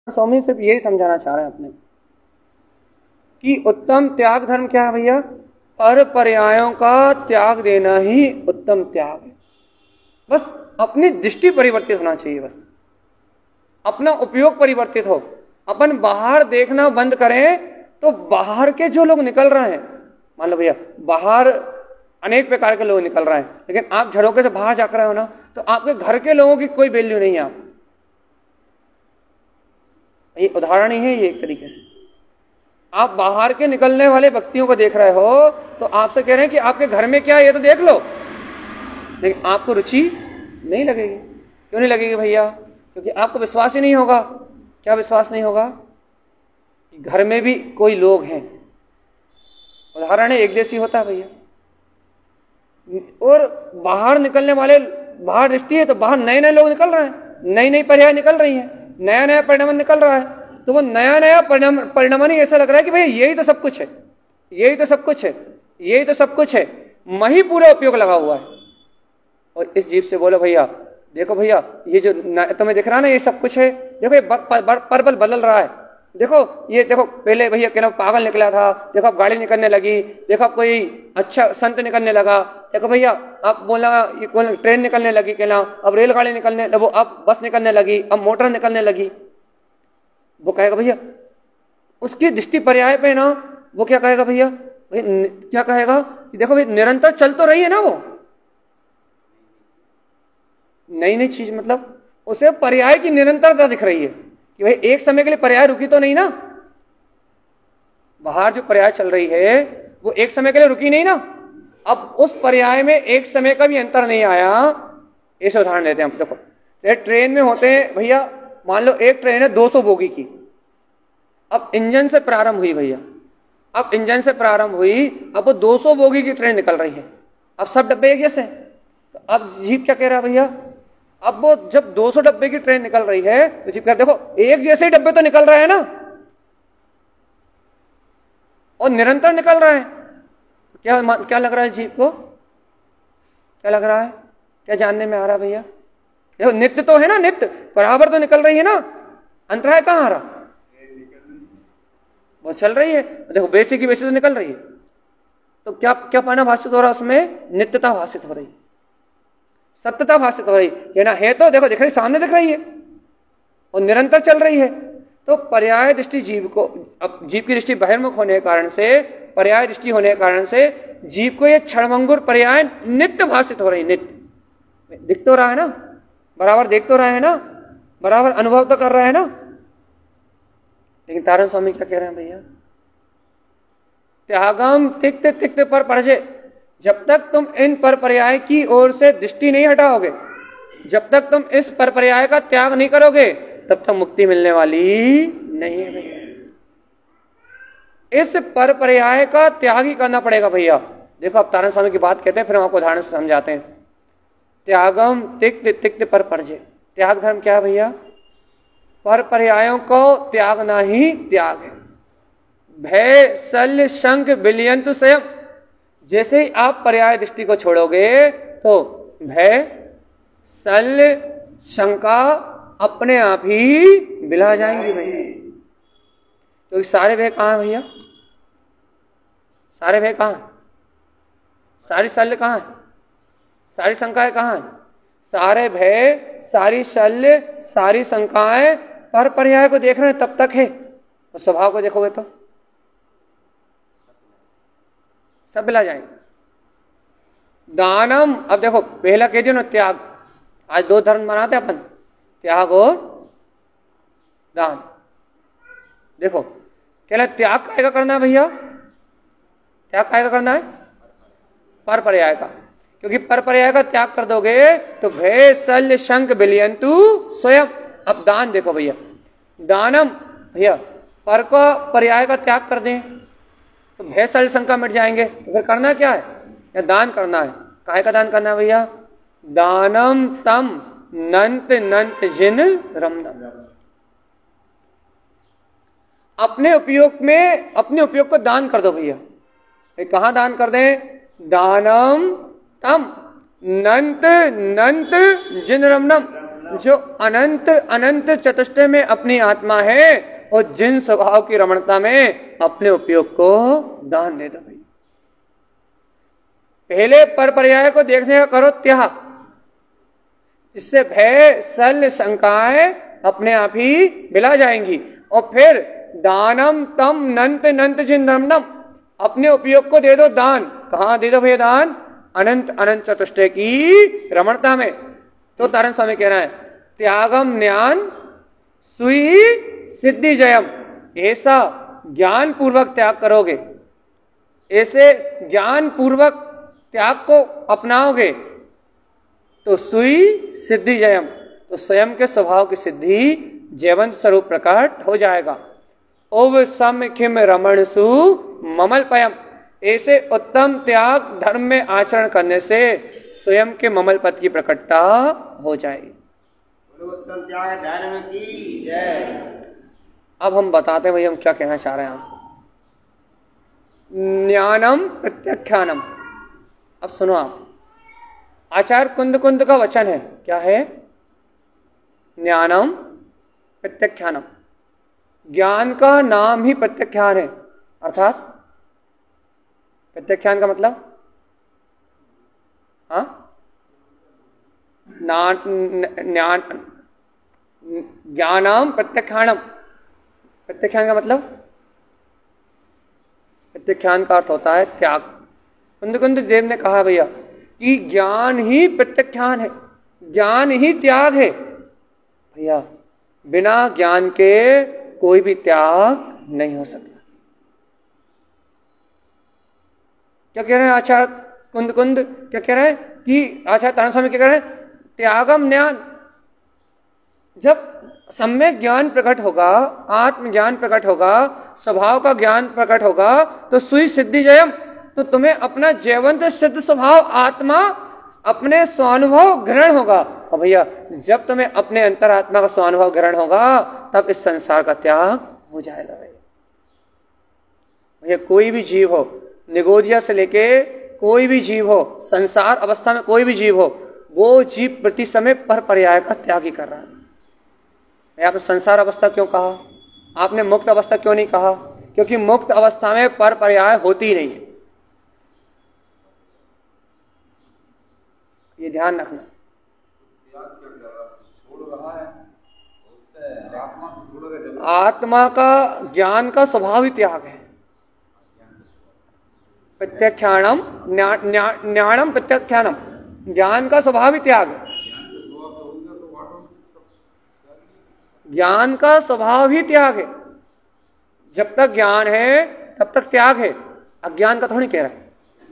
स्वामी सिर्फ यही समझाना चाह रहे हैं अपने कि उत्तम त्याग धर्म क्या है भैया? पर पर्यायों का त्याग देना ही उत्तम त्याग है। बस अपनी दृष्टि परिवर्तित होना चाहिए, बस अपना उपयोग परिवर्तित हो। अपन बाहर देखना बंद करें तो बाहर के जो लोग निकल रहे हैं, मान लो भैया बाहर अनेक प्रकार के लोग निकल रहे हैं, लेकिन आप झरोके से बाहर जाकर रहे हो ना, तो आपके घर के लोगों की कोई वैल्यू नहीं है। आप ये उदाहरण ही है, ये एक तरीके से आप बाहर के निकलने वाले व्यक्तियों को देख रहे हो तो आपसे कह रहे हैं कि आपके घर में क्या है ये तो देख लो, लेकिन आपको रुचि नहीं लगेगी। क्यों नहीं लगेगी भैया? क्योंकि आपको विश्वास ही नहीं होगा। क्या विश्वास नहीं होगा? कि घर में भी कोई लोग हैं। उदाहरण है, एक जैसी होता है भैया। और बाहर निकलने वाले, बाहर दृष्टि है तो बाहर नए नए लोग निकल रहे हैं, नई नई पर्याय निकल रही है, नया नया परिणाम निकल रहा है, तो वो नया नया परिणाम नहीं ऐसा लग रहा है कि भैया यही तो सब कुछ है, यही तो सब कुछ है, यही तो सब कुछ है, वही पूरा उपयोग लगा हुआ है। और इस जीव से बोलो भैया देखो भैया ये जो तुम्हें दिख रहा है ना ये सब कुछ है, देखो ये पर्पल बदल रहा है, देखो ये देखो पहले भैया कहना पागल निकला था, देखो अब गाड़ी निकलने लगी, देखो अब कोई अच्छा संत निकलने लगा, देखो भैया अब बोला ये ट्रेन निकलने लगी, कहना अब रेलगाड़ी निकलने, वो अब बस निकलने लगी, अब मोटर निकलने लगी। वो कहेगा भैया उसकी दृष्टि पर्याय पे ना, वो क्या कहेगा भैया, क्या कहेगा कि देखो भाई निरंतर चल तो रही है ना, वो नई नई चीज, मतलब उसे पर्याय की निरंतरता दिख रही है कि भाई एक समय के लिए पर्याय रुकी तो नहीं ना। बाहर जो पर्याय चल रही है वो एक समय के लिए रुकी नहीं ना, अब उस पर्याय में एक समय का भी अंतर नहीं आया। ऐसे उदाहरण देते हैं हम, देखो ट्रेन में होते हैं भैया, मान लो एक ट्रेन है 200 बोगी की, अब इंजन से प्रारंभ हुई भैया, अब इंजन से प्रारंभ हुई, अब वो 200 बोगी की ट्रेन निकल रही है, अब सब डब्बे एक जैसे, तो अब जीप क्या कह रहा है भैया, अब वो जब 200 डब्बे की ट्रेन निकल रही है तो जीप कह देखो एक जैसे ही डब्बे तो निकल रहे हैं ना, और निरंतर निकल रहे हैं। क्या लग रहा है जीप को? क्या लग रहा है? क्या जानने में आ रहा है भैया? देखो नित्य तो है ना, नित्य बराबर तो निकल रही है ना, अंतराय कहाँ आ रहा? वो चल रही है, देखो बेसी की बेसी तो निकल रही है, तो क्या क्या पाना भाषित हो रहा है उसमें? नित्यता भाषित हो रही, सत्यता भाषित हो रही है ना, है तो देखो दिख रही, सामने दिख रही है और निरंतर चल रही है। तो पर्याय दृष्टि जीव को, अब जीव की दृष्टि बहिर्मुख होने के कारण से, पर्याय दृष्टि होने के कारण से जीव को ये क्षणभंगुर पर्याय नित्य भाषित हो रही, नित्य दिख तो रहा है ना, बराबर देख तो रहे हैं ना, बराबर अनुभव तो कर रहे हैं ना। लेकिन तारण स्वामी क्या कह रहे हैं भैया? त्यागम तिक्त तिक्त पर परजे, जब तक तुम इन पर पर्याय की ओर से दृष्टि नहीं हटाओगे, जब तक तुम इस पर पर्याय का त्याग नहीं करोगे, तब तक मुक्ति मिलने वाली नहीं है भैया। इस पर पर्याय का त्याग ही करना पड़ेगा भैया। देखो अब तारण स्वामी की बात कहते हैं, फिर हम आपको उदाहरण से समझाते हैं। त्यागम तिक्त तिक्त पर परजे, त्याग धर्म क्या है भैया? पर पर्यायों को त्यागना ही त्याग है। भय शल्य शंक विलयंतु स्वयं, जैसे ही आप पर्याय दृष्टि को छोड़ोगे तो भय शल्य शंका अपने आप ही बिला जाएंगे भैया। तो सारे भय कहाँ है भैया? सारे भय कहाँ है? सारी शल्य कहाँ है? सारी शंकाएं कहाँ है? सारे भय, सारी शल्य, सारी शंकाएं पर पर्याय को देख रहे हैं तब तक है, और स्वभाव को देखोगे तो सब मिला जाएंगे। दानम, अब देखो पहला कह दिया ना त्याग, आज दो धर्म मनाते अपन, त्याग और दान। देखो कहला त्याग कायका करना है भैया? त्याग कायका करना है? पर पर्याय का, क्योंकि पर पर्याय का त्याग कर दोगे तो भय शल्य शंक विलयंतु स्वयं। अब दान देखो भैया, दानम भैया पर को पर्याय का त्याग कर दें तो भय शल्य शंका मिट जाएंगे, तो फिर करना क्या है? या दान करना है। काहे का दान करना है भैया? दानम तम नंत नंत जिन रमनम, अपने उपयोग में, अपने उपयोग को दान कर दो भैया। कहां दान कर दें? दानम तम नंत नंत जिन रमनम, जो अनंत अनंत चतुष्टय में अपनी आत्मा है और जिन स्वभाव की रमणता में अपने उपयोग को दान दे दो भाई। पहले पर पर्याय को देखने का करो त्याग, इससे भय शल्य शंकाएं अपने आप ही मिला जाएंगी। और फिर दानम तम नंत नंत जिन्नम, अपने उपयोग को दे दो दान। कहां दे दो भैया दान? अनंत अनंत चतुष्टय की रमणता में। तो तारण स्वामी कह रहा है त्यागम ज्ञान सुई सिद्धि जयम, ऐसा ज्ञान पूर्वक त्याग करोगे, ऐसे ज्ञान पूर्वक त्याग को अपनाओगे तो सुई सिद्धि जयम, तो स्वयं के स्वभाव की सिद्धि जयवंत स्वरूप प्रकट हो जाएगा। ओव सम खिम रमण सु ममल पयम, ऐसे उत्तम त्याग धर्म में आचरण करने से स्वयं के ममल पद की प्रकटता हो जाएगी। उत्तम त्याग धर्म की जय। अब हम बताते हैं भाई हम क्या कहना चाह रहे हैं आपसे। ज्ञानम प्रत्याख्यानम, अब सुनो आप, आचार्य कुंद कुंद का वचन है, क्या है? ज्ञानम प्रत्याख्यानम, ज्ञान का नाम ही प्रत्याख्यान है। अर्थात प्रत्याख्यान का मतलब ज्ञानम प्रत्याख्यानम, प्रत्याख्यान का मतलब, प्रत्याख्यान का अर्थ होता है त्याग। कुंद कुंद देव ने कहा भैया कि ज्ञान ही प्रत्याख्यान है, ज्ञान ही त्याग है। भैया बिना ज्ञान के कोई भी त्याग नहीं हो सकता। क्या कह रहे हैं आचार्य कुंद कुंद? क्या कह रहे हैं कि आचार्य तारण स्वामी क्या कह रहे हैं? त्यागम ज्ञान, जब सम्यक ज्ञान प्रकट होगा, आत्मज्ञान प्रकट होगा, स्वभाव का ज्ञान प्रकट होगा तो सुई सिद्धि जयम, तो तुम्हें अपना जयवंत सिद्ध स्वभाव आत्मा अपने स्वानुभव ग्रहण होगा। और भैया जब तुम्हें अपने अंतरात्मा का स्वानुभव ग्रहण होगा तब इस संसार का त्याग हो जाएगा। भैया कोई भी जीव हो, निगोदिया से लेके कोई भी जीव हो, संसार अवस्था में कोई भी जीव हो, वो जीव प्रति समय पर पर्याय का त्याग ही कर रहा है। आपने संसार अवस्था क्यों कहा? आपने मुक्त अवस्था क्यों नहीं कहा? क्योंकि मुक्त अवस्था में पर पर्याय होती ही नहीं है, ये ध्यान रखना। आत्मा का ज्ञान का स्वभाव ही त्याग है। प्रत्याख्यानम ज्ञानम प्रत्याख्यानम, ज्ञान का स्वभाव ही त्याग है। ज्ञान का स्वभाव ही त्याग है। जब तक ज्ञान है तब तक त्याग है, अज्ञान का थोड़ी कह रहा है।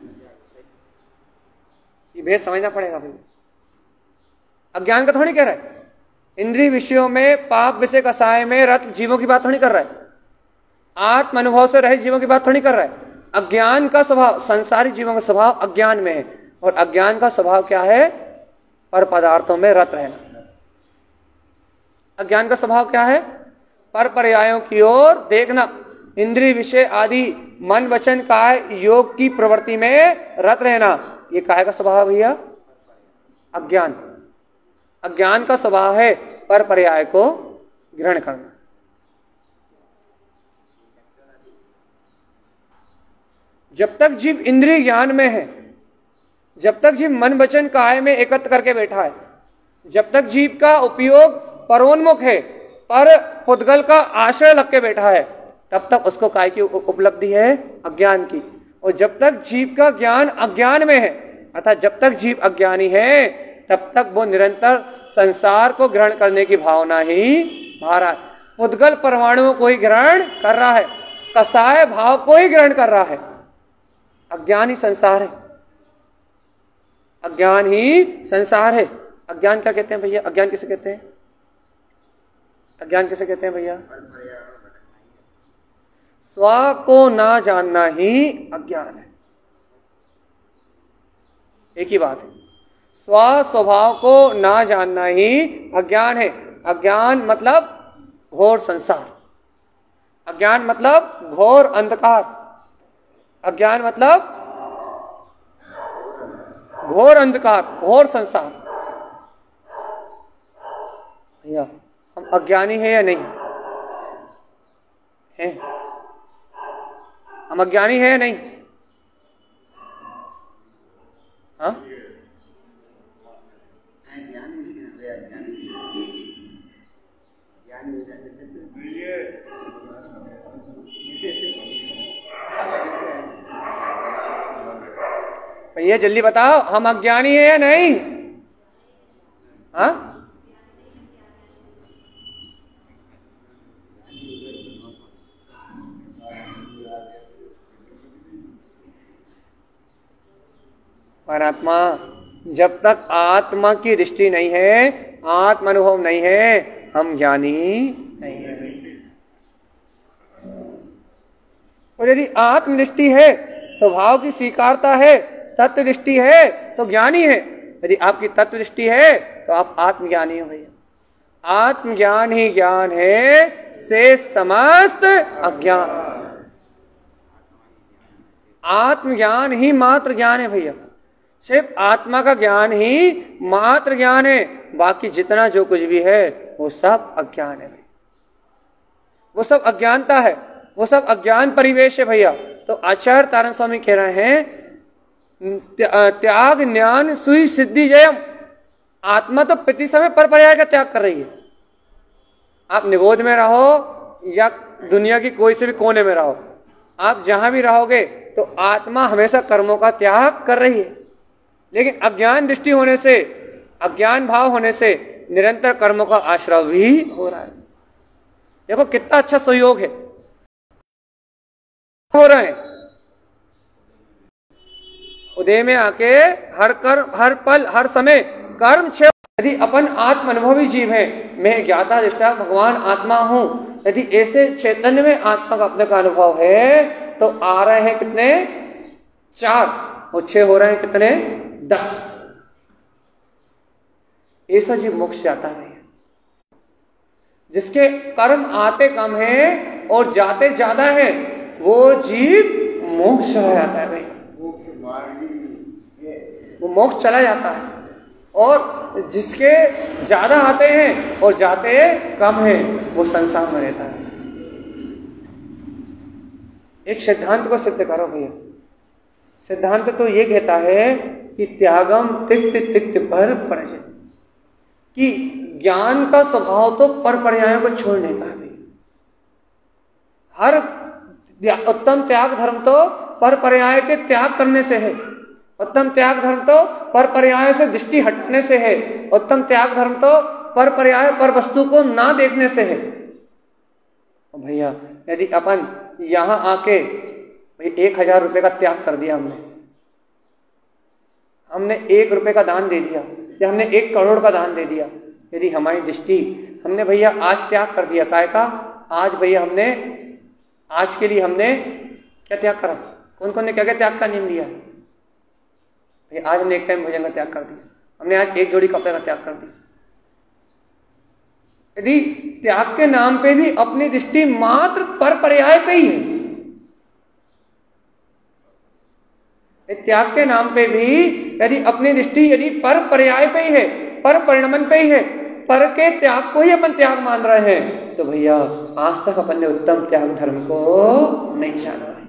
ये भेद समझना पड़ेगा भाई। अज्ञान का थोड़ी कह रहा है। इंद्रिय विषयों में, पाप विषय कसाय में रत जीवों की बात थोड़ी कर रहा है। आत्म अनुभव से रहित जीवों की बात थोड़ी कर रहा है। अज्ञान का स्वभाव, संसारी जीवों का स्वभाव अज्ञान में है, और अज्ञान का स्वभाव क्या है? पर पदार्थों में रत रहना। अज्ञान का स्वभाव क्या है? पर पर्यायों की ओर देखना, इंद्रिय विषय आदि मन वचन काय योग की प्रवृत्ति में रत रहना। ये काय का स्वभाव है भैया? अज्ञान। अज्ञान का स्वभाव है पर पर्याय को ग्रहण करना। जब तक जीव इंद्रिय ज्ञान में है, जब तक जीव मन वचन काय में एकत्र करके बैठा है, जब तक जीव का उपयोग परोन्मुख है, पर पुद्गल का आश्रय लग के बैठा है, तब तक उसको काय की उपलब्धि है? अज्ञान की। और जब तक जीव का ज्ञान अज्ञान में है, अर्थात जब तक जीव अज्ञानी है, तब तक वो निरंतर संसार को ग्रहण करने की भावना ही रहा है। पुद्गल परमाणुओं को ही ग्रहण कर रहा है, कसाय भाव को ही ग्रहण कर रहा है। अज्ञान ही संसार है, अज्ञान ही संसार है। अज्ञान क्या कहते हैं भैया? अज्ञान किसे कहते हैं? अज्ञान किसे कहते हैं भैया? स्व को ना जानना ही अज्ञान है। एक ही बात है, स्व स्वभाव को ना जानना ही अज्ञान है। अज्ञान मतलब घोर संसार, अज्ञान मतलब घोर अंधकार, अज्ञान मतलब घोर अंधकार, घोर संसार। भैया हम अज्ञानी है या नहीं है? हम अज्ञानी है या नहीं? हाँ, भैया जल्दी बताओ, हम अज्ञानी है या नहीं? हाँ, परमात्मा जब तक आत्मा की दृष्टि नहीं है, आत्म अनुभव नहीं है, हम ज्ञानी नहीं है। और यदि आत्मदृष्टि है, स्वभाव की स्वीकारता है, तत्व दृष्टि है तो ज्ञानी है। यदि आपकी तत्व दृष्टि है तो आप आत्मज्ञानी हो भैया। आत्मज्ञान ही ज्ञान है, से समस्त अज्ञान। आत्मज्ञान ही मात्र ज्ञान है भैया। सिर्फ आत्मा का ज्ञान ही मात्र ज्ञान है, बाकी जितना जो कुछ भी है वो सब अज्ञान है। वो सब अज्ञानता है, वो सब अज्ञान परिवेश है भैया। तो आचार्य तारण स्वामी कह रहे हैं त्याग ज्ञान सुई सिद्धि जयम। आत्मा तो प्रति समय पर पर्याय का त्याग कर रही है। आप निगोद में रहो या दुनिया की कोई से भी कोने में रहो, आप जहां भी रहोगे तो आत्मा हमेशा कर्मों का त्याग कर रही है। लेकिन अज्ञान दृष्टि होने से, अज्ञान भाव होने से निरंतर कर्मों का आश्रय भी हो रहा है। देखो कितना अच्छा सहयोग है हो रहे हैं। उदय में आके हर कर्म, हर पल, हर समय कर्म क्षय। यदि अपन आत्म अनुभवी जीव है, मैं ज्ञाता दृष्टा भगवान आत्मा हूं, यदि ऐसे चैतन्य में आत्मा का अपने का अनुभव है तो आ रहे हैं कितने? 4 और 6 हो रहे हैं कितने? 10। ऐसा जीव मोक्ष जाता है। जिसके कर्म आते कम है और जाते ज्यादा है, वो जीव मोक्ष चला जाता है भाई। वो मोक्ष चला जाता है। और जिसके ज्यादा आते हैं और जाते कम है, वो संसार में रहता है। एक सिद्धांत को सिद्ध करो भैया। सिद्धांत तो ये कहता है कि त्यागम तिक्त तिक्त पर परिचित, कि ज्ञान का स्वभाव तो पर पर्यायों को छोड़ने का है। हर उत्तम त्याग धर्म तो पर पर्याय के त्याग करने से है। उत्तम त्याग धर्म तो पर पर्याय से दृष्टि हटने से है। उत्तम त्याग धर्म तो पर पर्याय पर वस्तु को ना देखने से है। भैया यदि अपन यहां आके 1000 रुपए का त्याग कर दिया, हमने 1 रुपए का दान दे दिया या हमने 1 करोड़ का दान दे दिया, यदि हमारी दृष्टि, हमने भैया आज त्याग कर दिया काय का? आज भैया हमने आज के लिए हमने क्या त्याग करा? कौन कौन ने क्या क्या त्याग का नियम लिया? भैया आज हमने एक टाइम भोजन का त्याग कर दिया, हमने आज 1 जोड़ी कपड़े का त्याग कर दिया। यदि त्याग के नाम पे भी अपनी दृष्टि मात्र पर पर्याय पे ही है, त्याग के नाम पे भी यदि अपनी दृष्टि यदि पर पर्याय पे ही है, पर परिणमन पे ही है, पर के त्याग को ही अपन त्याग मान रहे हैं, तो भैया आज तक अपन ने उत्तम त्याग धर्म को नहीं जाना है।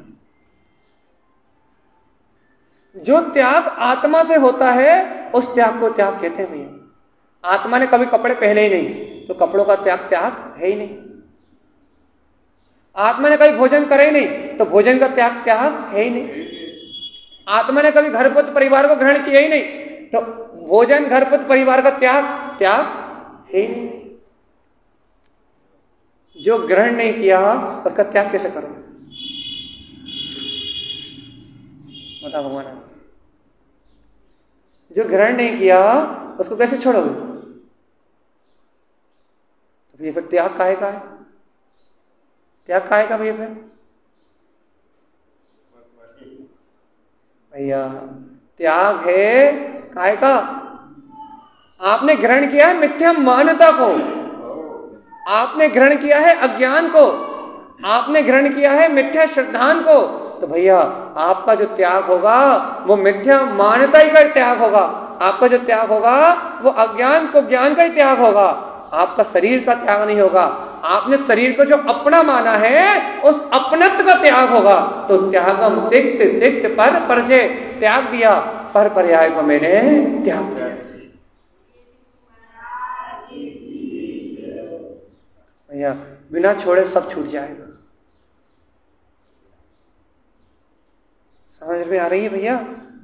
जो त्याग आत्मा से होता है उस त्याग को त्याग कहते हैं भैया। आत्मा ने कभी कपड़े पहने ही नहीं तो कपड़ों का त्याग त्याग है ही नहीं। आत्मा ने कभी भोजन करे ही नहीं तो भोजन का त्याग त्याग है ही नहीं। आत्मा ने कभी घर पुत्र परिवार को ग्रहण किया ही नहीं तो भोजन घर पुत्र परिवार का त्याग त्याग है ही नहीं। जो ग्रहण नहीं किया उसका त्याग कैसे करो? बता भगवान। जो ग्रहण नहीं किया उसको कैसे छोड़ोगे? तो भैया फिर त्याग काहे का है? त्याग काहे का भैया? फिर भैया त्याग है काहे का? आपने ग्रहण किया है मिथ्या मान्यता को, आपने ग्रहण किया है अज्ञान को, आपने ग्रहण किया है मिथ्या श्रद्धान को। तो भैया आपका जो त्याग होगा वो मिथ्या मान्यता ही का त्याग होगा। आपका जो त्याग होगा वो अज्ञान को ज्ञान का ही त्याग होगा। आपका शरीर का त्याग नहीं होगा, आपने शरीर को जो अपना माना है उस अपनत्व का त्याग होगा। तो त्यागम तिक्त तिक्त पर परजे, त्याग दिया पर पर्याय को मैंने त्याग दिया। भैया बिना छोड़े सब छूट जाएगा। समझ में आ रही है भैया?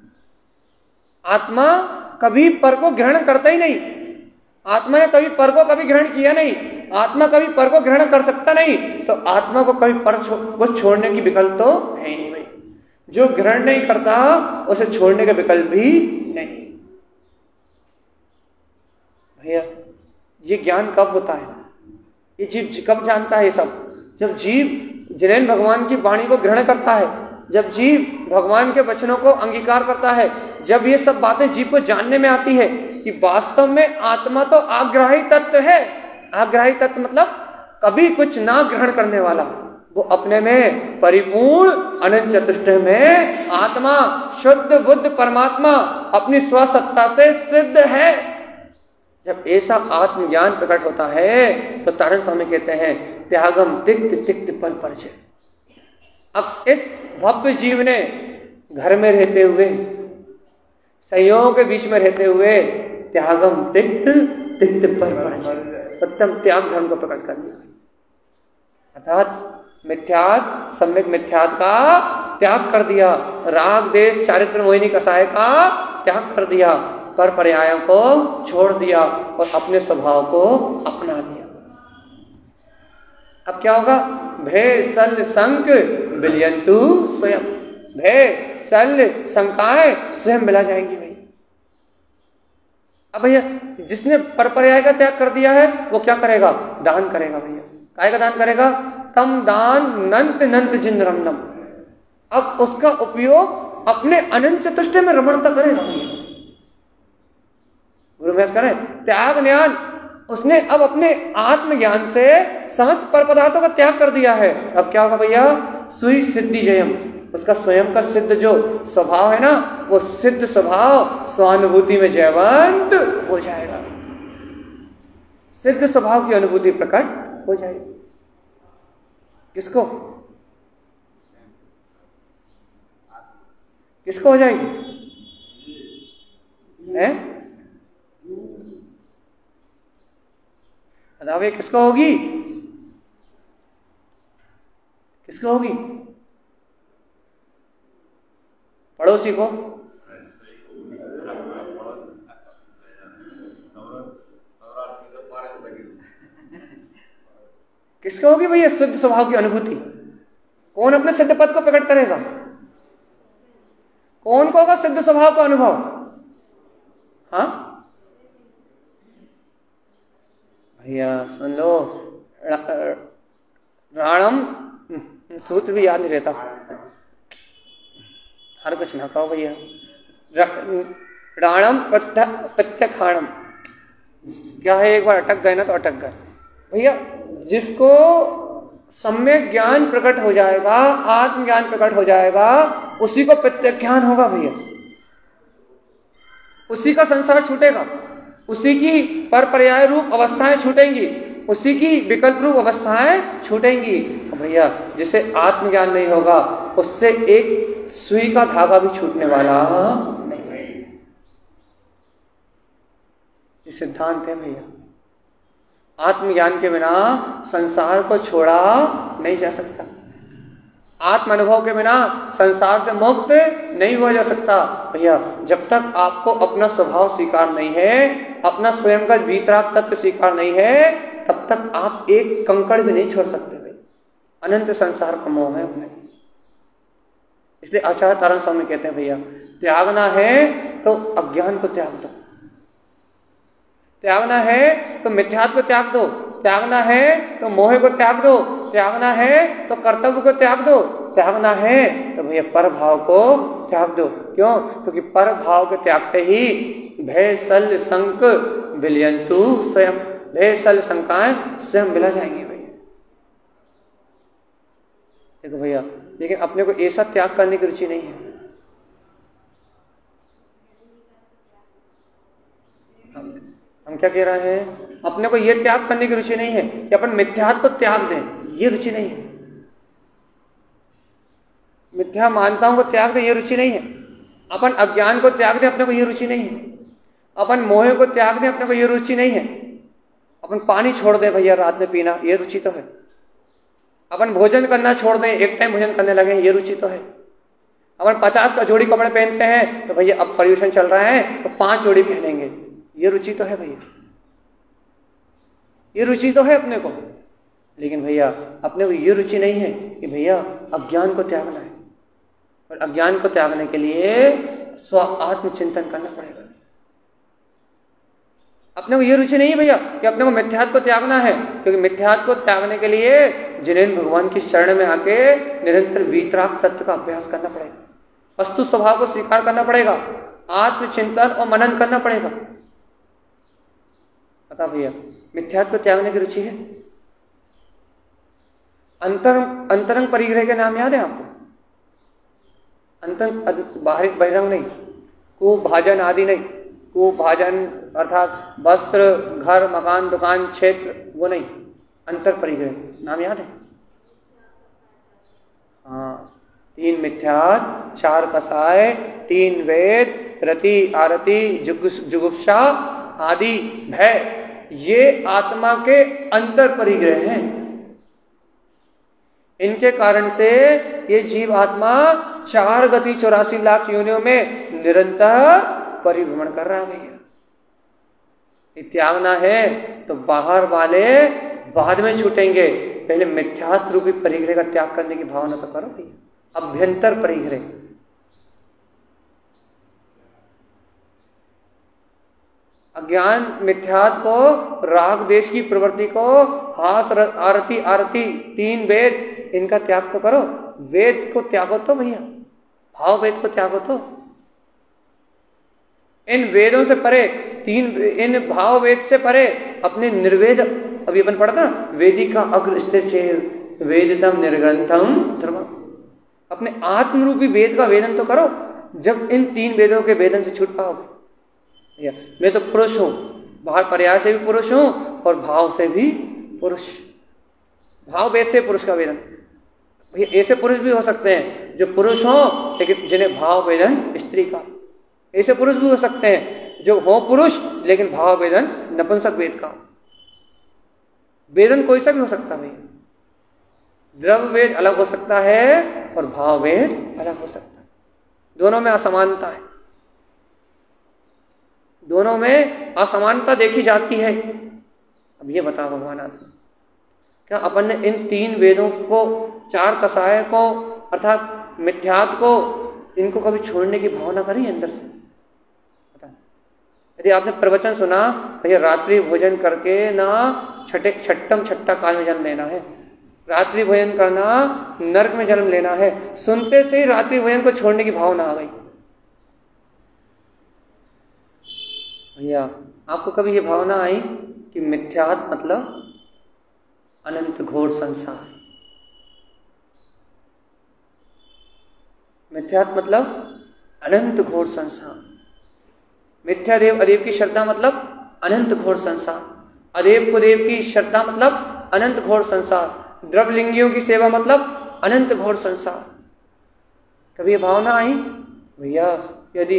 आत्मा कभी पर को ग्रहण करता ही नहीं। आत्मा ने कभी पर को कभी ग्रहण किया नहीं। आत्मा कभी पर को ग्रहण कर सकता नहीं, तो आत्मा को कभी पर को छोड़ने की विकल्प तो है ही नहीं भाई। जो ग्रहण नहीं करता उसे छोड़ने का विकल्प भी नहीं। भैया ये ज्ञान कब होता है? ये जीव कब जानता है ये सब? जब जीव जिनेन भगवान की वाणी को ग्रहण करता है, जब जीव भगवान के वचनों को अंगीकार करता है, जब ये सब बातें जीव को जानने में आती है कि वास्तव में आत्मा तो आग्राही तत्व है। आग्राही तत्व मतलब कभी कुछ ना ग्रहण करने वाला, वो अपने में परिपूर्ण अनंत चतुष्टय में आत्मा शुद्ध बुद्ध परमात्मा अपनी स्वसत्ता से सिद्ध है। जब ऐसा आत्मज्ञान प्रकट होता है तो तारण स्वामी कहते हैं त्यागम तिक्त तिक्त पर परजय। अब इस भव्य जीव ने घर में रहते हुए, संयोगों के बीच में रहते हुए त्यागम तिक्त तिक्त पर परजय, उत्तम त्याग धर्म को प्रकट कर दिया। अर्थात मिथ्यात सम्यक मिथ्यात का त्याग कर दिया, राग देश चारित्र मोहिनी कसाय का त्याग कर दिया, पर पर्यायों को छोड़ दिया और अपने स्वभाव को अपना लिया। अब क्या होगा? भय सल संक विलयंतु स्वयं। भय सल शंकाएं स्वयं मिला जाएंगी भाई। अब भैया जिसने पर पर्याय का त्याग कर दिया है वो क्या करेगा? दान करेगा भैया। काय का दान करेगा? तम दान नंत नंत जिन रमनम। अब उसका उपयोग अपने अनंत चतुष्टय में रमणता करेगा भैया। गुरु महाराज करें त्याग ज्ञान, उसने अब अपने आत्मज्ञान से समस्त पर पदार्थों का त्याग कर दिया है। अब क्या होगा भैया? सुई सिद्धि जयम, उसका स्वयं का सिद्ध जो स्वभाव है ना, वो सिद्ध स्वभाव स्वानुभूति में जयवंत हो जाएगा। सिद्ध स्वभाव की अनुभूति प्रकट हो जाएगी। किसको? किसको हो जाएगी? है बताओ किसको होगी? किसको होगी? पड़ोसी को? किसको होगी भैया सिद्ध स्वभाव की अनुभूति? कौन अपने सिद्ध पद को प्रकट करेगा? कौन को होगा सिद्ध स्वभाव का अनुभव? हाँ भैया सुन लो, राणम सूत्र भी याद नहीं रहता, हर कुछ ना कहो भैया। राणम प्रत्यखाणम क्या है? एक बार अटक गए ना तो अटक गए भैया। जिसको सम्यक ज्ञान प्रकट हो जाएगा, आत्मज्ञान प्रकट हो जाएगा, उसी को प्रत्यख्यान होगा भैया। उसी का संसार छूटेगा, उसी की पर पर्याय रूप अवस्थाएं छूटेंगी, उसी की विकल्प रूप अवस्थाएं छूटेंगी। भैया जिसे आत्मज्ञान नहीं होगा उससे एक सुई का धागा भी छूटने वाला नहीं है। ये सिद्धांत है भैया। आत्मज्ञान के बिना संसार को छोड़ा नहीं जा सकता। आत्म अनुभव के बिना संसार से मुक्त नहीं हुआ जा सकता भैया। जब तक आपको अपना स्वभाव स्वीकार नहीं है, अपना स्वयं का वीतराग तत्व स्वीकार नहीं है, तब तक आप एक कंकड़ भी नहीं छोड़ सकते भाई। अनंत संसार का मोह है अपने। इसलिए आचार्य तारण स्वामी कहते हैं भैया त्यागना है तो अज्ञान को त्याग दो, त्यागना है तो मिथ्यात्व को त्याग दो, त्यागना है तो मोह को त्याग दो, त्यागना है तो कर्तव्य को त्याग दो, त्यागना है तो भैया पर भाव को त्याग दो। क्यों? क्योंकि पर भाव के त्यागते ही भय सल संक विलयंतु स्वयं, भय सल शंकाएं स्वयं मिला जाएंगे भैया। देखो भैया, लेकिन अपने को ऐसा त्याग करने की रुचि नहीं है। हम क्या कह रहे हैं? अपने को ये त्याग करने की रुचि नहीं है कि अपन मिथ्यात्व को त्याग दें, ये रुचि नहीं है। मिथ्या मान्यताओं को त्याग दें, ये रुचि नहीं है। अपन अज्ञान को त्याग दें, अपने को ये रुचि नहीं है। अपन मोह को त्याग दें, अपने को ये रुचि नहीं है। अपन पानी छोड़ दें भैया रात में पीना, ये रुचि तो है। अपन भोजन करना छोड़ दें, एक टाइम भोजन करने लगे, ये रुचि तो है। अपन 50 का जोड़ी कपड़े पहनते हैं तो भैया अब पर्यूषण चल रहा है तो 5 जोड़ी पहनेंगे, ये रुचि तो है भैया, ये रुचि तो है अपने को। लेकिन भैया अपने को ये रुचि नहीं है कि भैया अज्ञान को त्यागना है। और अज्ञान को त्यागने के लिए स्व आत्मचिंतन करना पड़ेगा। अपने को ये रुचि नहीं है भैया कि अपने को मिथ्यात्व को त्यागना है, क्योंकि मिथ्यात्व को त्यागने के लिए जिनेन्द्र भगवान की शरण में आके निरंतर वीतराग तत्व का अभ्यास करना पड़ेगा, वस्तु स्वभाव को स्वीकार करना पड़ेगा, आत्मचिंतन और मनन करना पड़ेगा। पता भैया मिथ्यात्व को त्यागने की रुचि है। अंतरंग परिग्रह के नाम याद है आपको? बाहरी बहिरंग नहीं, कुभाजन आदि नहीं, कुभाजन अर्थात वस्त्र, घर, मकान, दुकान, क्षेत्र, वो नहीं, अंतर परिग्रह नाम याद है? हाँ, 3 मिथ्यात्व, 4 कसाय, 3 वेद, रति आरति, जुगुप्सा आदि भय, ये आत्मा के अंतर परिग्रह हैं। इनके कारण से ये जीव आत्मा 4 गति 84 लाख योनियों में निरंतर परिभ्रमण कर रहा है भैया। ये त्यागना है तो बाहर वाले बाद में छूटेंगे, पहले मिथ्यात्व रूपी परिग्रह का त्याग करने की भावना तो करो भैया। अभ्यंतर परिग्रह, अज्ञान मिथ्यात्व को, राग देश की प्रवृत्ति को, हास आरती 3 वेद, इनका त्याग तो करो। वेद को त्यागो तो भैया, भाव वेद को त्यागो तो। इन वेदों से परे, इन भाव वेद से परे अपने निर्वेद, अभी अपन पढ़ता ना, वेदिका अग्र स्थिर चेर वेदितम निर्ग्रंथम धर्म, अपने आत्मरूपी वेद का वेदन तो करो। जब इन 3 वेदों के वेदन से छूट पाओगे, मैं तो पुरुष हूं, बाहर पर्याय से भी पुरुष हूं और भाव से भी पुरुष, भाव वेद से पुरुष का वेदन। भैया ऐसे पुरुष भी हो सकते हैं जो पुरुष हो लेकिन जिन्हें भाव वेदन स्त्री का, ऐसे पुरुष भी हो सकते हैं जो हो पुरुष लेकिन भाव वेदन नपुंसक वेद का। वेदन कोई सा भी हो सकता है, द्रव्य वेद अलग हो सकता है और भाव वेद अलग हो सकता है। दोनों में असमानता है, दोनों में असमानता देखी जाती है। अब ये बताओ भगवान आदमी, क्या अपन ने इन 3 वेदों को, 4 कसाय को अर्थात मिथ्यात्व को, इनको कभी छोड़ने की भावना करी अंदर से? यदि आपने प्रवचन सुना भैया रात्रि भोजन करके ना छठा काल में जन्म लेना है, रात्रि भोजन करना नरक में जन्म लेना है, सुनते से ही रात्रि भोजन को छोड़ने की भावना आ गई। भैया आपको कभी ये भावना आई कि मिथ्यात्व मतलब अनंत घोर संसार, मिथ्यात्व मतलब अनंत घोर संसार, मिथ्यादेव अदेव की श्रद्धा मतलब अनंत घोर संसार, अदेव को देव की श्रद्धा मतलब अनंत घोर संसार, द्रव्यलिंगियों की सेवा मतलब अनंत घोर संसार। कभी ये भावना आई भैया यदि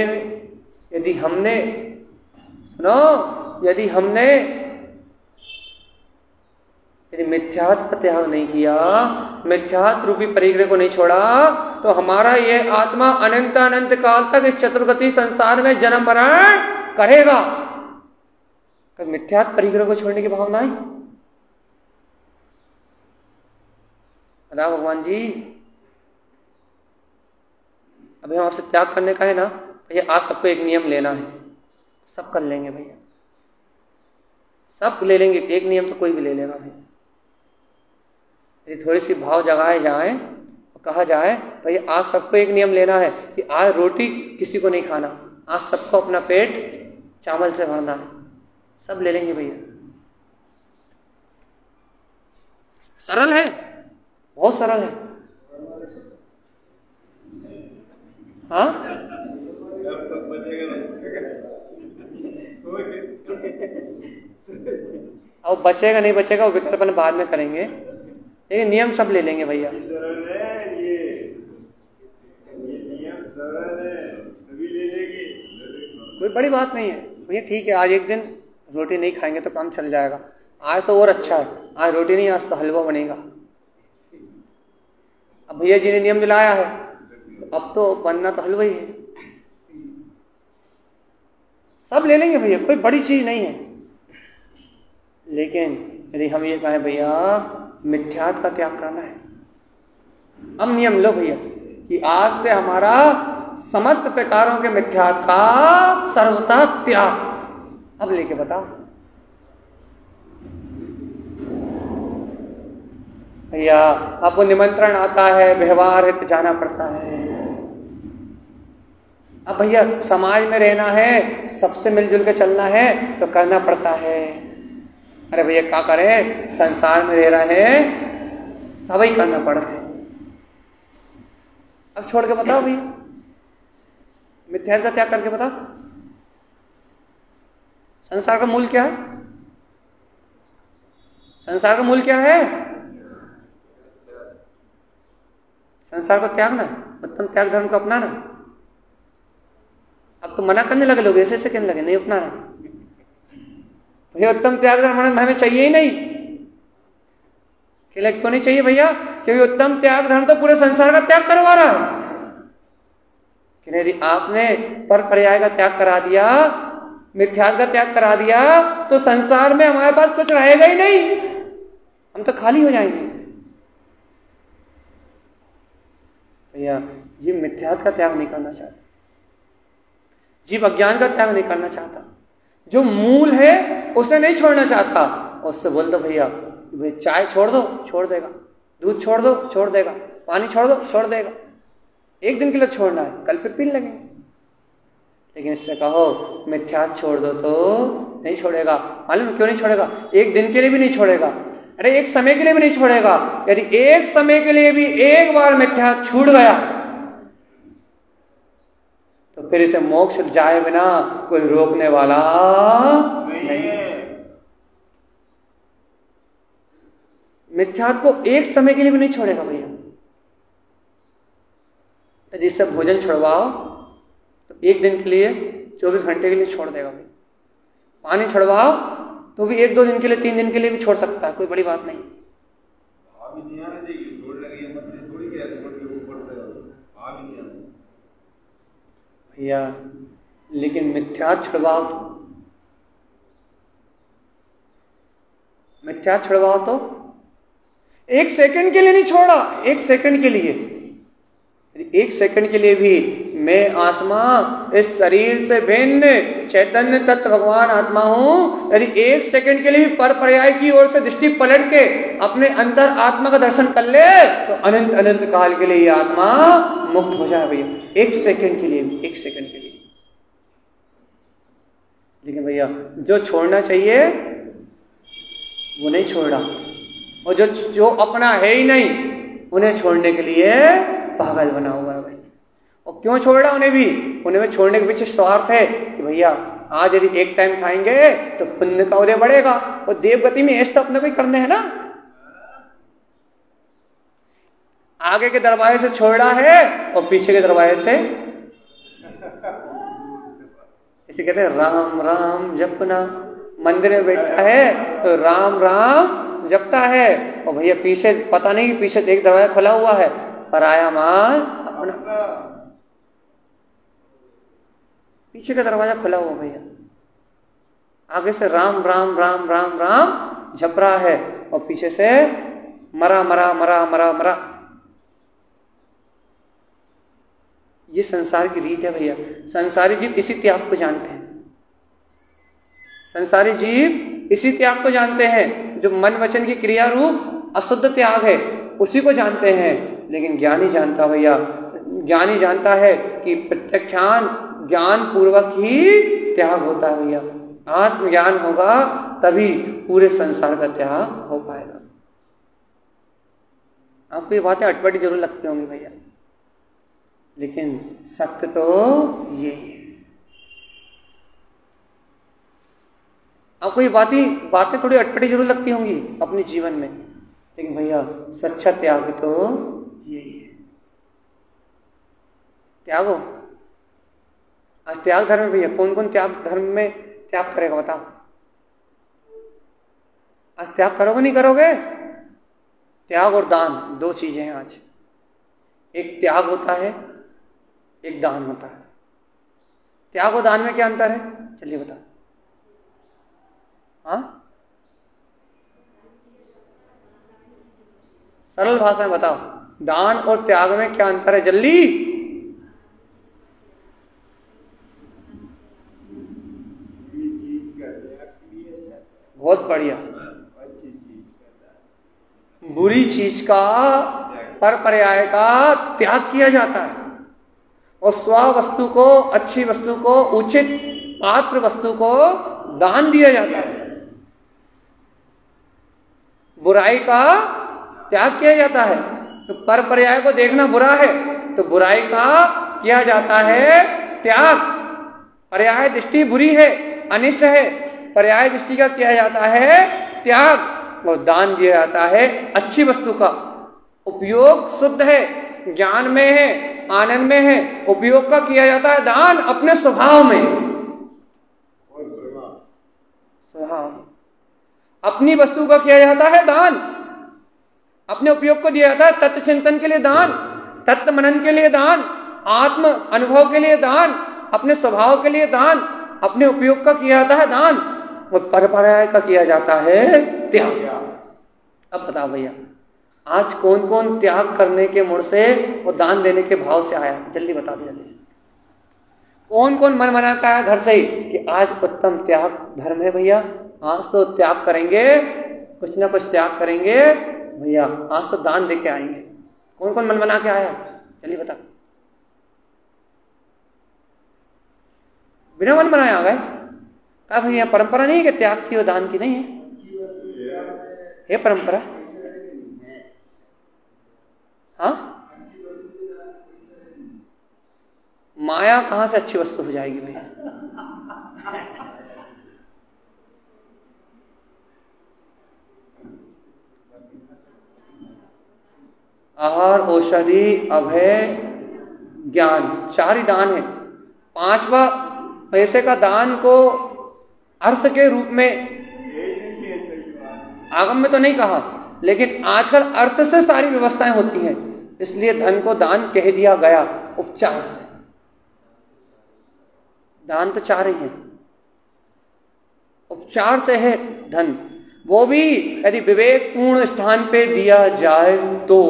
मिथ्यात्व का त्याग नहीं किया, मिथ्यात्व रूपी परिग्रह को नहीं छोड़ा, तो हमारा ये आत्मा अनंत अनंत काल तक इस चतुर्गति संसार में जन्म मरण करेगा। कभी मिथ्यात्व परिग्रह को छोड़ने की भावना आई? बताओ भगवान जी, अभी हम आपसे त्याग करने का है ना भैया, आज सबको एक नियम लेना है, सब कर लेंगे भैया, सब ले लेंगे, एक नियम तो कोई भी ले लेगा भैया। यदि थोड़ी सी भाव जगाए जाए और कहा जाए भैया आज सबको एक नियम लेना है कि आज रोटी किसी को नहीं खाना, आज सबको अपना पेट चावल से भरना है, सब ले लेंगे भैया। सरल है, बहुत सरल है। हाँ अब बचेगा नहीं बचेगा वो विकल्प अपन बाद में करेंगे, लेकिन नियम सब ले लेंगे भैया। कोई बड़ी बात नहीं है भैया, ठीक है आज एक दिन रोटी नहीं खाएंगे तो काम चल जाएगा। आज तो और अच्छा है, आज रोटी नहीं आज तो हलवा बनेगा। अब भैया जी ने नियम दिलाया है तो अब तो बनना तो हलवा ही है। सब ले लेंगे भैया, कोई बड़ी चीज नहीं है। लेकिन यदि हम ये कहें भैया मिथ्यात्व का त्याग करना है, हम नियम लो भैया कि आज से हमारा समस्त प्रकारों के मिथ्यात्व का सर्वथा त्याग। अब लेके बताओ भैया, आपको निमंत्रण आता है, व्यवहार है तो जाना पड़ता है। अब भैया समाज में रहना है, सबसे मिलजुल के चलना है तो करना पड़ता है। अरे भैया क्या करें, संसार में रह रहे हैं, सभी करना पड़ता है। अब छोड़ के बताओ भैया, मिथ्यात्व का त्याग करके बताओ संसार का मूल क्या है? संसार का मूल क्या है? संसार को त्यागना, उत्तम त्याग धर्म को अपनाना। अब तो मना करने लगे लोग, ऐसे कहने लगे नहीं अपनाना भैया, उत्तम त्याग धर्म हमें चाहिए ही नहीं। क्यों नहीं चाहिए भैया? क्योंकि उत्तम त्याग धर्म तो पूरे संसार का त्याग करवा रहा है। कि यदि आपने पर पर्याय का त्याग करा दिया, मिथ्यात्व का त्याग करा दिया, तो संसार में हमारे पास कुछ रहेगा ही नहीं, हम तो खाली हो जाएंगे। भैया जीव मिथ्यात्व का त्याग नहीं करना चाहता, जीव अज्ञान का त्याग नहीं करना चाहता, जो मूल है उसे नहीं छोड़ना चाहता। उससे बोल दो भैया चाय छोड़ दो, छोड़ देगा, दूध छोड़ दो, छोड़ देगा, पानी छोड़ दो, छोड़ देगा। एक दिन के लिए छोड़ना है, कल फिर पीने लगेंगे। लेकिन इससे कहो मिथ्यात्व छोड़ दो तो नहीं छोड़ेगा। मालूम क्यों नहीं छोड़ेगा? एक दिन के लिए भी नहीं छोड़ेगा, अरे एक समय के लिए भी नहीं छोड़ेगा। यदि एक समय के लिए भी एक बार मिथ्यात्व छूट गया तो फिर इसे मोक्ष जाए बिना कोई रोकने वाला नहीं। मिथ्यात्व को एक समय के लिए भी नहीं छोड़ेगा भैया। यदि इससे भोजन छुड़वाओ तो एक दिन के लिए, 24 घंटे के लिए छोड़ देगा भाई। पानी छुड़वाओ तो भी 1-2 दिन के लिए, 3 दिन के लिए भी छोड़ सकता है, कोई बड़ी बात नहीं। भैया लेकिन मिथ्यात्व छुड़वाओ तो, मिथ्यात्व छुड़वाओ तो 1 सेकंड के लिए नहीं छोड़ा, 1 सेकंड के लिए, 1 सेकंड के लिए भी मैं आत्मा इस शरीर से भिन्न चैतन्य तत्व भगवान आत्मा हूं, यदि 1 सेकंड के लिए भी पर पर्याय की ओर से दृष्टि पलट के अपने अंदर आत्मा का दर्शन कर ले तो अनंत अनंत काल के लिए ये आत्मा मुक्त हो जाए भैया। 1 सेकंड के लिए, 1 सेकंड के लिए। लेकिन भैया जो छोड़ना चाहिए वो नहीं छोड़ रहा, और जो अपना है ही नहीं उन्हें छोड़ने के लिए पागल बना हुआ है भाई। और क्यों छोड़ रहा उन्हें भी? उन्हें भी छोड़ने के पीछे स्वार्थ है कि भैया आज यदि एक टाइम खाएंगे तो पुण्य का उदय बढ़ेगा, और देवगति में ऐसा तो अपने को ही करने है ना। आगे के दरवाजे से छोड़ रहा है और पीछे के दरवाजे से, इसे कहते हैं राम राम जपना। मंदिर में बैठा है तो राम राम जपता है, और भैया पीछे पता नहीं, पीछे एक दरवाजा खुला हुआ है, पराया माल अपना। पीछे का दरवाजा खुला हुआ भैया, आगे से राम राम राम राम राम जप रहा है, और पीछे से मरा मरा मरा मरा मरा। ये संसार की रीत है भैया। संसारी जीव इसी त्याग को जानते हैं, संसारी जीव इसी त्याग को जानते हैं, जो मन वचन की क्रिया रूप अशुद्ध त्याग है उसी को जानते हैं। लेकिन ज्ञानी जानता भैया, ज्ञानी जानता है कि प्रत्यक्षान ज्ञान पूर्वक ही त्याग होता है भैया। आत्मज्ञान होगा तभी पूरे संसार का त्याग हो पाएगा। आपको ये बातें अटपटी जरूर लगती होंगी भैया, लेकिन सत्य तो यही है। आपको ये बातें थोड़ी अटपटी जरूर लगती होंगी अपने जीवन में, लेकिन भैया सच्चा त्याग तो यही है। त्यागो, आज त्याग धर्म में भैया कौन कौन त्याग धर्म में त्याग करेगा बताओ? आज त्याग करोगे नहीं करोगे? त्याग और दान दो चीजें हैं आज। एक त्याग होता है, एक दान होता है। त्याग और दान में क्या अंतर है? चलिए बताओ। हाँ, सरल भाषा में बताओ, दान और त्याग में क्या अंतर है? जल्दी। बहुत बढ़िया। बुरी चीज का पर पर्याय का त्याग किया जाता है और स्व वस्तु को, अच्छी वस्तु को, उचित पात्र वस्तु को दान दिया जाता है। बुराई का त्याग किया जाता है। तो पर पर्याय को देखना बुरा है तो बुराई का किया जाता है त्याग। पर्याय दृष्टि बुरी है, अनिष्ट है, पर्याय दृष्टि का किया जाता है त्याग और दान दिया जाता है अच्छी वस्तु का। उपयोग शुद्ध है, ज्ञान में है, आनंद में है, उपयोग का किया जाता है दान अपने स्वभाव में। स्वभाव अपनी वस्तु का किया जाता है दान, अपने उपयोग को दिया जाता है तत्व चिंतन के लिए दान, तत्व मनन के लिए दान, आत्म अनुभव के लिए दान, अपने स्वभाव के लिए दान, अपने उपयोग का किया जाता है दान और परपर्याय का किया जाता है त्याग। अब बताओ भैया, आज कौन कौन त्याग करने के मुड़ से और दान देने के भाव से आया? जल्दी बता दो जल्दी। कौन कौन मन बना का आया घर से ही कि आज उत्तम त्याग धर्म है भैया, आज तो त्याग करेंगे, कुछ ना कुछ त्याग करेंगे भैया, आज तो दान देके आएंगे। कौन कौन मन बना के आया? चलिए बता। बिना मन बनाए आ गए? कहा भैया परंपरा नहीं है कि त्याग की और दान की? नहीं है परंपरा। हाँ, माया कहां से अच्छी वस्तु हो जाएगी भैया? आहार, औषधि, अभय, ज्ञान, चार ही दान है। पांचवा पैसे का दान को अर्थ के रूप में आगम में तो नहीं कहा, लेकिन आजकल अर्थ से सारी व्यवस्थाएं होती हैं, इसलिए धन को दान कह दिया गया उपचार से। दान तो चार ही है, उपचार से है धन, वो भी यदि विवेकपूर्ण स्थान पे दिया जाए तो।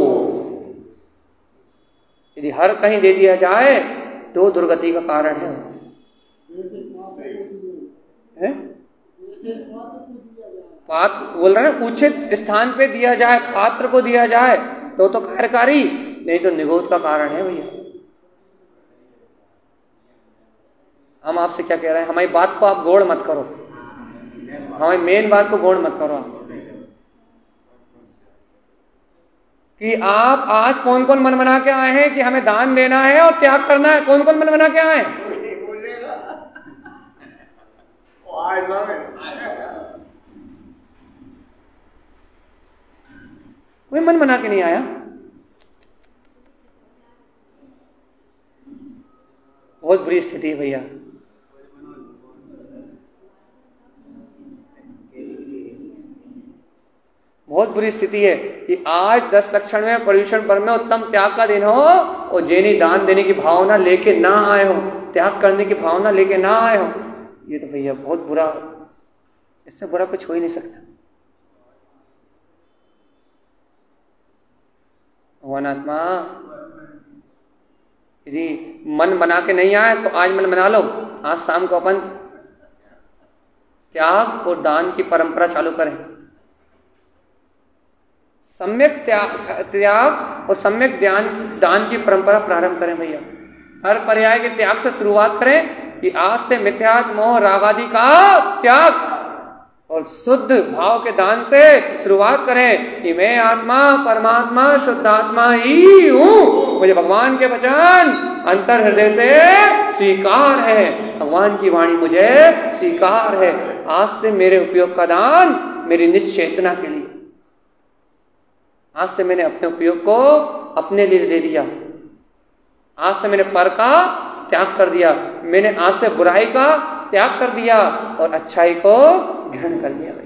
यदि हर कहीं दे दिया जाए तो दुर्गति का कारण है। पात्र बोल रहे हैं, उचित स्थान पे दिया जाए, पात्र को दिया जाए तो कार्यकारी, नहीं तो निगोद का कारण है भैया। हम आपसे क्या कह रहे हैं, हमारी बात को आप गौड़ मत करो, हमारी मेन बात को गौड़ मत करो आप। कि आप आज कौन कौन मन बना के आए हैं कि हमें दान देना है और त्याग करना है? कौन कौन मन बना के आए हैं? कोई मन बना के नहीं आया। बहुत बुरी स्थिति है भैया। बहुत बुरी स्थिति है कि आज 10 लक्षण में, पर्यूषण पर्व में उत्तम त्याग का दिन हो और जैनी दान देने की भावना लेके ना आए हो, त्याग करने की भावना लेके ना आए हो, ये तो भैया बहुत बुरा, इससे बुरा कुछ हो ही नहीं सकता। भगवान आत्मा यदि मन बना के नहीं आए तो आज मन बना लो, आज शाम को अपन त्याग और दान की परंपरा चालू करें। सम्यक त्याग और सम्यक दान की परंपरा प्रारंभ करें भैया। हर पर्याय के त्याग से शुरुआत करें कि आज से मिथ्यात्व, मोह, राग आदि का त्याग और शुद्ध भाव के दान से शुरुआत करें कि मैं आत्मा, परमात्मा, शुद्ध आत्मा ही हूं। मुझे भगवान के वचन अंतर हृदय से स्वीकार है, भगवान की वाणी मुझे स्वीकार है। आज से मेरे उपयोग का दान मेरी निश्चेतना के लिए, आज से मैंने अपने उपयोग को अपने लिए दे दिया, आज से मैंने पर का त्याग कर दिया, मैंने आज से बुराई का त्याग कर दिया और अच्छाई को ग्रहण कर लिया। भाई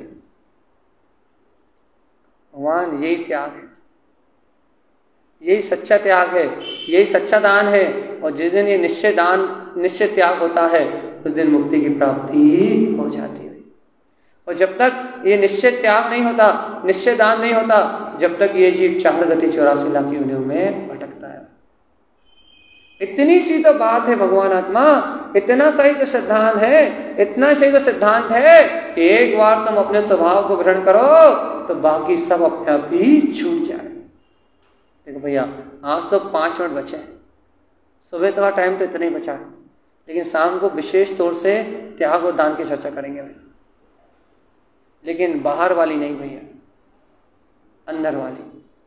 भगवान यही त्याग है, यही सच्चा त्याग है, यही सच्चा दान है। और जिस दिन ये निश्चय त्याग होता है उस दिन मुक्ति की प्राप्ति हो जाती है। और जब तक ये निश्चय त्याग नहीं होता, निश्चय दान नहीं होता, जब तक ये जीव 4 गति 84 लाख योनियों में भटकता है। इतनी सी तो बात है भगवान आत्मा, इतना सही तो सिद्धांत है, इतना सही तो सिद्धांत है कि एक बार तुम अपने स्वभाव को ग्रहण करो तो बाकी सब अपने आप ही छूट जाए। देखो भैया, आज तो 5 मिनट बचे हैं, सुबह का टाइम तो इतना ही बचा है, लेकिन शाम को विशेष तौर से त्याग और दान की चर्चा करेंगे भाई। लेकिन बाहर वाली नहीं भैया, अंदर वाली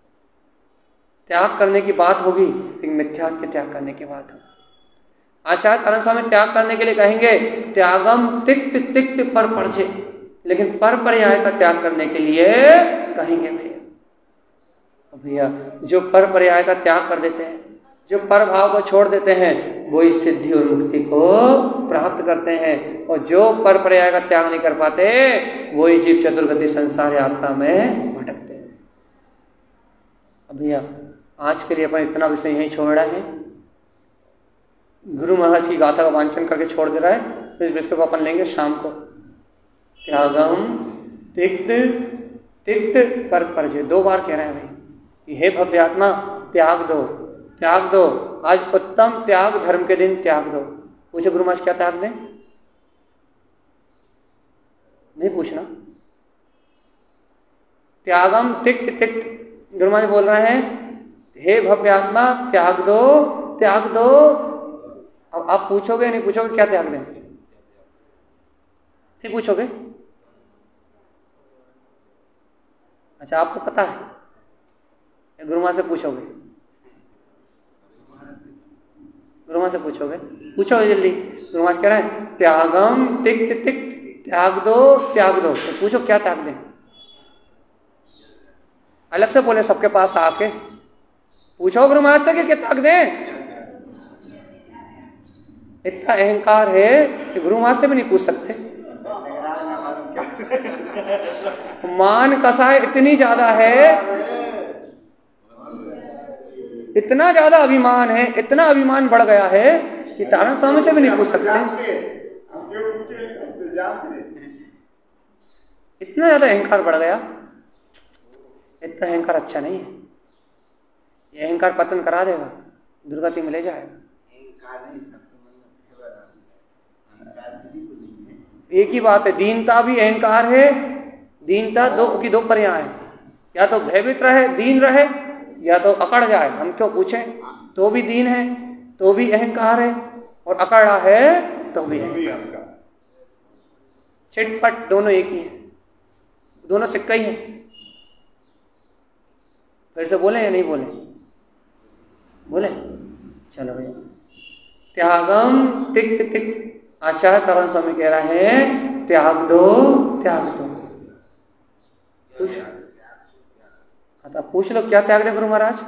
त्याग करने की बात होगी, लेकिन मिथ्या के त्याग करने की बात होगी। आचार्य कारण स्वामी त्याग करने के लिए कहेंगे त्यागम तिक्त तिक्त पर परजे, लेकिन पर पर्याय का त्याग करने के लिए कहेंगे भैया जो पर पर्याय का त्याग कर देते हैं, जो पर भाव को छोड़ देते हैं, वही सिद्धि और मुक्ति को प्राप्त करते हैं। और जो पर पर्याय का त्याग नहीं कर पाते, वही जीव चतुर्गति संसार यात्रा में भटकते हैं। अब भैया आज के लिए अपन इतना विषय यहीं छोड़ रहे हैं। गुरु महाराज की गाथा का वांचन करके छोड़ दे रहा है। तो इस विषय को अपन लेंगे शाम को। त्यागम तिक्त तिक्त पर परजे 2 बार कह रहे हैं भाई, हे भव्यात्मा त्याग दो, त्याग दो। आज उत्तम त्याग धर्म के दिन त्याग दो। पूछो गुरु महाराज क्या त्याग दें? नहीं पूछना। त्यागम तिक्त तिक्त गुरु महाराज बोल रहे हैं हे भव्यात्मा त्याग दो, त्याग दो। अब आप पूछोगे नहीं पूछोगे क्या त्याग दें? नहीं पूछोगे? अच्छा आपको पता है, गुरु महाराज से पूछोगे? गुरु महाराज से पूछोगे? पूछोगे जल्दी। गुरु महाराज कह रहे हैं त्यागम तिक्त तिक्त त्याग दो, त्याग दो। तो पूछो क्या त्याग दें? अलग से बोले सबके पास आके पूछो गुरु महाराज से कि क्या त्याग दें। इतना अहंकार है कि गुरु महाराज से भी नहीं पूछ सकते। मान कसाय इतनी ज्यादा है, इतना ज्यादा अभिमान है, इतना अभिमान बढ़ गया है कि तारण स्वामी से भी नहीं पूछ सकते। इतना ज्यादा अहंकार बढ़ गया। इतना अहंकार अच्छा नहीं है। ये अहंकार पतन करा देगा, दुर्गति में ले जाएगा। एक ही बात है, दीनता भी अहंकार है। दीनता दो पर्याय है, या तो भयभीत रहे, दीन रहे, या तो अकड़ जाए। हम क्यों पूछें? तो भी दीन है, तो भी अहंकार है, और अकड़ा है तो भी अहंकार। चिटपट दोनों एक ही है, दोनों सिक्का ही है। फिर से बोले या नहीं बोले? बोले। चलो भैया, त्यागम तिक्त तिक्त आचार्य करण स्वामी कह रहे हैं त्याग दो, त्याग दो। पूछ लो क्या त्याग दे गुरु महाराज?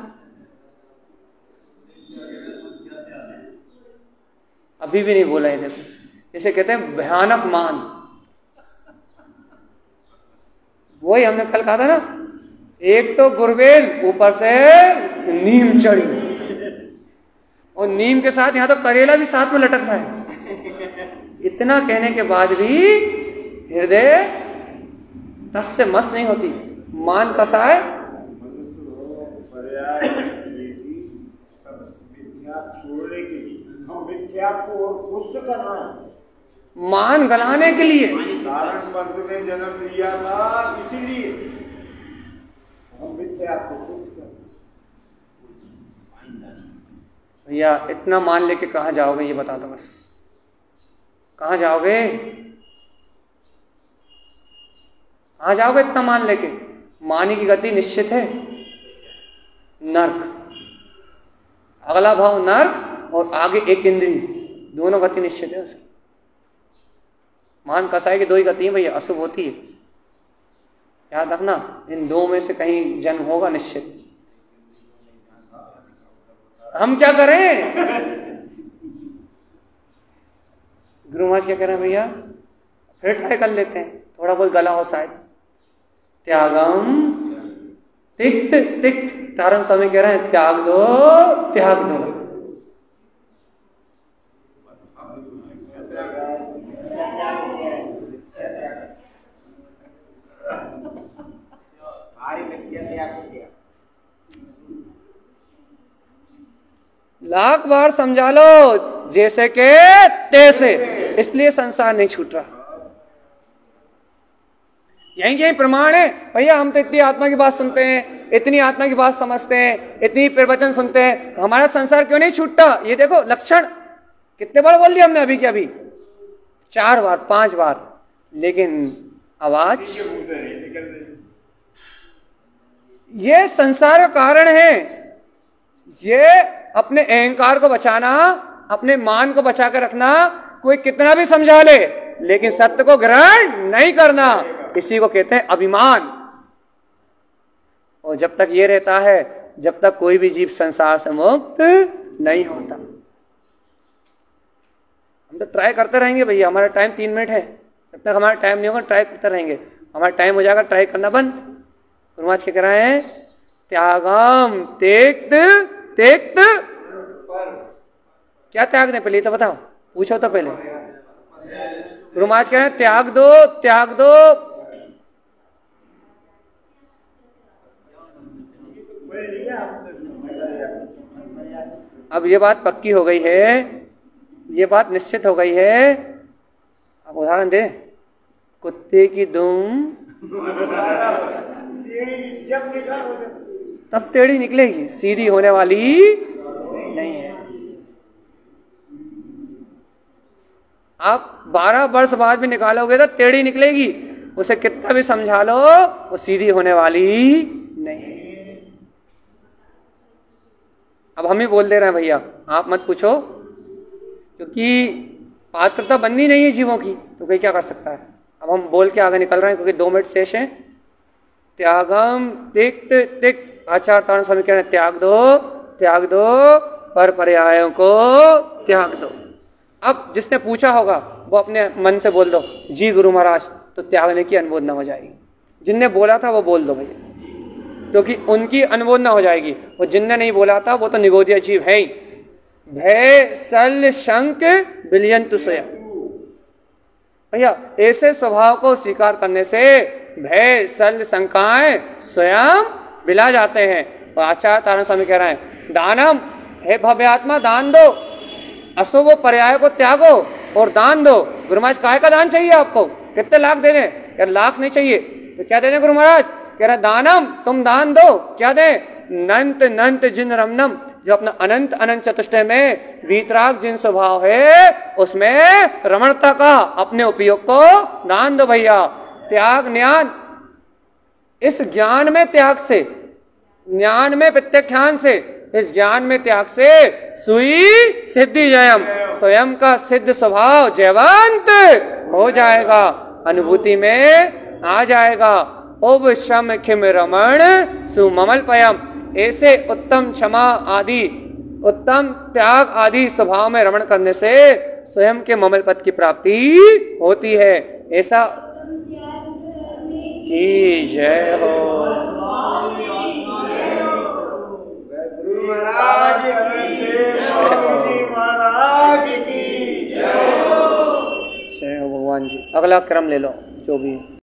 अभी भी नहीं बोला है। देखो इसे कहते हैं भयानक मान। वही हमने कल कहा था ना, एक तो गुरबेल ऊपर से नीम चढ़ी, और नीम के साथ यहां तो करेला भी साथ में लटक रहा है। इतना कहने के बाद भी हृदय तस से मस नहीं होती। मान कसाय मान गलाने के लिए कारण पंथ में जन्म लिया था, इसीलिए हम मिथ्या को भैया इतना मान लेके कहाँ जाओगे ये बता दो बस। कहाँ जाओगे? कहाँ जाओगे इतना मान लेके? मानी की गति निश्चित है, नर्क। अगला भाव नर्क और आगे एक इंद्री, दोनों गति निश्चित है उसकी। महान कसाई की दो ही गति है भैया, अशुभ होती है, याद रखना। इन दो में से कहीं जन्म होगा निश्चित। हम क्या करें? गुरु महाराज क्या कह रहे हैं भैया, फिर ट्राई कर लेते हैं, थोड़ा बहुत गला हो शायद। त्यागम तिक्त तिक्त, तारण स्वामी कह रहे हैं त्याग दो त्याग दो। लाख बार समझा लो जैसे के तैसे, इसलिए संसार नहीं छूट रहा। यही प्रमाण है भैया। हम तो इतनी आत्मा की बात सुनते हैं, इतनी आत्मा की बात समझते हैं, इतनी प्रवचन सुनते हैं, हमारा संसार क्यों नहीं छूटता? ये देखो लक्षण कितने बार बोल दिया हमने अभी के अभी, 4 बार 5 बार, लेकिन आवाज। ये संसार का कारण है। ये अपने अहंकार को बचाना, अपने मान को बचा कर रखना, कोई कितना भी समझा ले लेकिन सत्य को ग्रहण नहीं करना, इसी को कहते हैं अभिमान। और जब तक ये रहता है, जब तक कोई भी जीव संसार से मुक्त नहीं होता। हम तो ट्राई करते रहेंगे भैया, हमारा टाइम 3 मिनट है, जब तक हमारा टाइम नहीं होगा ट्राई करते रहेंगे। हमारा टाइम हो जाएगा ट्राई करना बंद। गुरु महाराज क्या कह रहे हैं? त्यागम त्यक्त त्यक्त। क्या त्याग दें पहले तो बताओ, पूछो तो पहले। गुरु महाराज कह रहे हैं त्याग दो त्याग दो। अब ये बात पक्की हो गई है, ये बात निश्चित हो गई है। अब उदाहरण दे, कुत्ते की दुम तब टेढ़ी निकलेगी, सीधी होने वाली नहीं है। आप 12 वर्ष बाद भी निकालोगे तो टेढ़ी निकलेगी, उसे कितना भी समझा लो वो सीधी होने वाली नहीं है। अब हम ही बोल दे रहे हैं भैया, आप मत पूछो, क्योंकि पात्रता बननी नहीं है जीवों की, तो कोई क्या कर सकता है। अब हम बोल के आगे निकल रहे हैं क्योंकि 2 मिनट शेष है। त्यागम तिक्त तिक्त, आचार्य तारण स्वामी कह रहे हैं त्याग दो पर पर्यायों को त्याग दो। अब जिसने पूछा होगा वो अपने मन से बोल दो जी गुरु महाराज, तो त्यागने की अनुमोदना हो जाएगी। जिनने बोला था वो बोल दो भैया, क्योंकि उनकी अनुमोदना हो जाएगी। वो जिनने नहीं बोला था वो तो निगोदिया जीव है ही। भय सल शंक विलयंतु स्वयं। भैया ऐसे स्वभाव को स्वीकार करने से भय सल शंकाएं स्वयं बिला जाते हैं। और आचार्य तारण स्वामी कह रहे हैं दानम, हे भव्यात्मा दान दो, अशुभ पर्याय को त्यागो और दान दो। गुरु महाराज काय का दान चाहिए आपको? कितने लाख देने? यार लाख नहीं चाहिए तो क्या देने गुरु महाराज? कह रहे दानम, तुम दान दो। क्या दे? नंत नंत जिन रमनम, जो अपना अनंत अनंत चतुष्टय में वीतराग जिन स्वभाव है उसमें रमणता का अपने उपयोग को दान दो भैया। त्याग ज्ञान, इस ज्ञान में त्याग से, ज्ञान में प्रत्यक्षान से, इस ज्ञान में त्याग से सुई सिद्धि जयम, स्वयं का सिद्ध स्वभाव जयवंत हो जाएगा, अनुभूति में आ जाएगा। उब शम खिम रमण सुममल पयम, ऐसे उत्तम क्षमा आदि, उत्तम त्याग आदि स्वभाव में रमण करने से स्वयं के ममल पद की प्राप्ति होती है। ऐसा की जय हो। गुरु महाराज की जय हो। जय हो भगवान जी। अगला क्रम ले लो जो भी।